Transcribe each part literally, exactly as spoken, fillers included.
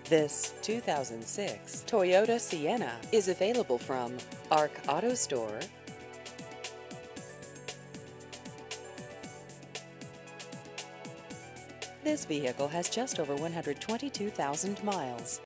This two thousand six Toyota Sienna is available from Arc Auto Store. This vehicle has just over one hundred twenty-two thousand miles.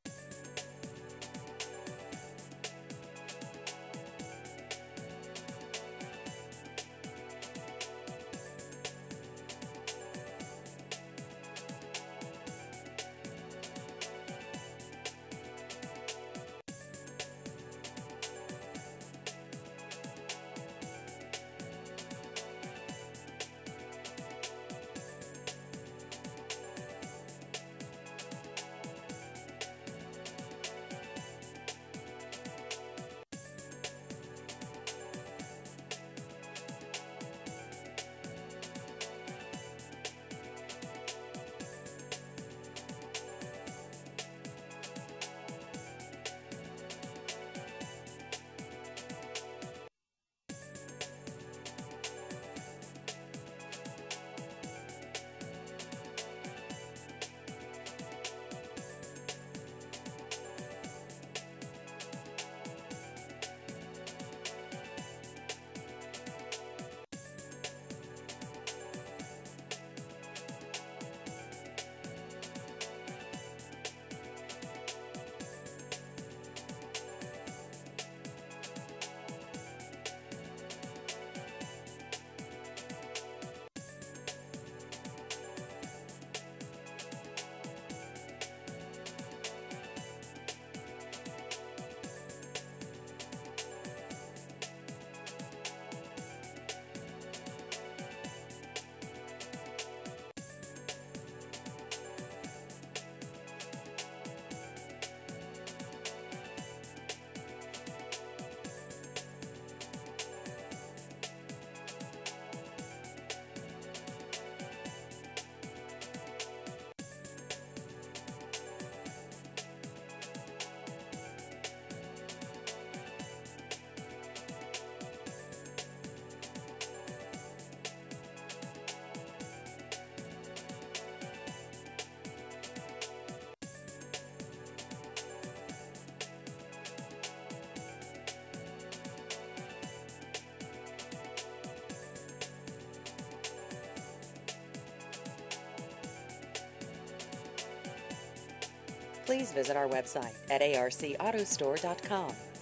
Please visit our website at A R C auto store dot com.